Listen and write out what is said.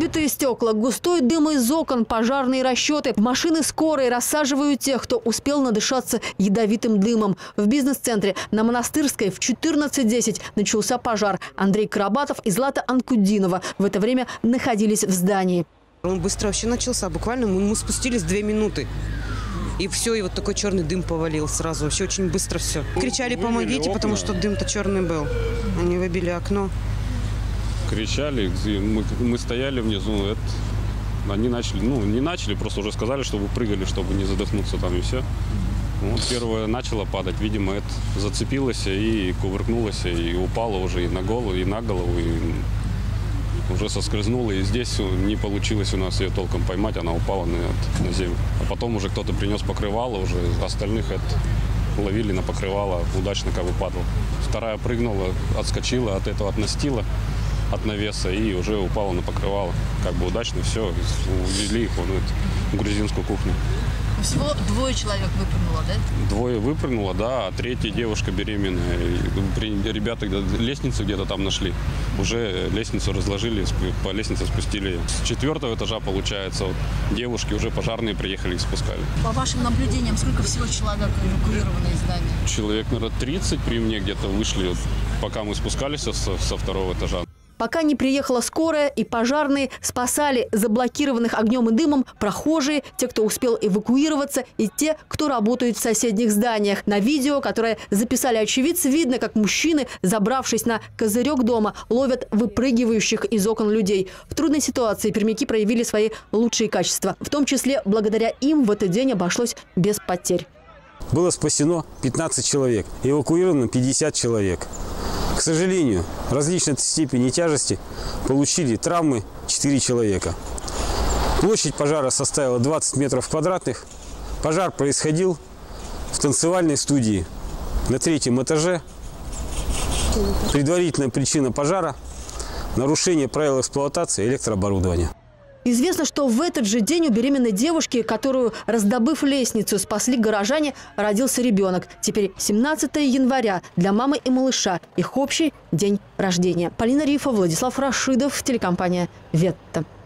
Битые стекла, густой дым из окон, пожарные расчеты. В машины скорой рассаживают тех, кто успел надышаться ядовитым дымом. В бизнес-центре на Монастырской в 14:10 начался пожар. Андрей Карабатов и Злата Анкудинова в это время находились в здании. Он быстро вообще начался. Буквально мы спустились 2 минуты. И все, и вот такой черный дым повалил сразу. Вообще очень быстро все. Кричали: помогите, потому что дым-то черный был. Они выбили окно. Кричали, мы стояли внизу. Они начали, не начали, просто уже сказали, чтобы прыгали, чтобы не задохнуться там и все. Вот первое начало падать, видимо, это зацепилось и кувыркнулось, и упало уже и на голову, и уже соскользнула. И здесь не получилось у нас ее толком поймать, она упала на землю. А потом уже кто-то принес покрывало, уже остальных ловили на покрывало, удачно как бы падал. Вторая прыгнула, отскочила от этого, от настила, от навеса, и уже упала на покрывало. Как бы удачно все, увезли их в грузинскую кухню. Всего 2 человек выпрыгнуло, да? 2 выпрыгнуло, да, а 3 девушка беременная. Ребята лестницу где-то там нашли. Уже лестницу разложили, по лестнице спустили. С 4-го этажа, получается, девушки уже пожарные приехали и спускали. По вашим наблюдениям, сколько всего человек эвакуировано из здания? Человек, наверное, 30 при мне где-то вышли, пока мы спускались со 2-го этажа. Пока не приехала скорая и пожарные, спасали заблокированных огнем и дымом прохожие, те, кто успел эвакуироваться, и те, кто работают в соседних зданиях. На видео, которое записали очевидцы, видно, как мужчины, забравшись на козырек дома, ловят выпрыгивающих из окон людей. В трудной ситуации пермяки проявили свои лучшие качества. В том числе, благодаря им в этот день обошлось без потерь. Было спасено 15 человек, эвакуировано 50 человек. К сожалению, различной степени тяжести получили травмы 4 человека. Площадь пожара составила 20 метров квадратных. Пожар происходил в танцевальной студии на 3-м этаже. Предварительная причина пожара – нарушение правил эксплуатации электрооборудования. Известно, что в этот же день у беременной девушки, которую, раздобыв лестницу, спасли горожане, родился ребенок. Теперь 17 января для мамы и малыша. Их общий день рождения. Полина Рифа, Владислав Рашидов, телекомпания «Ветта».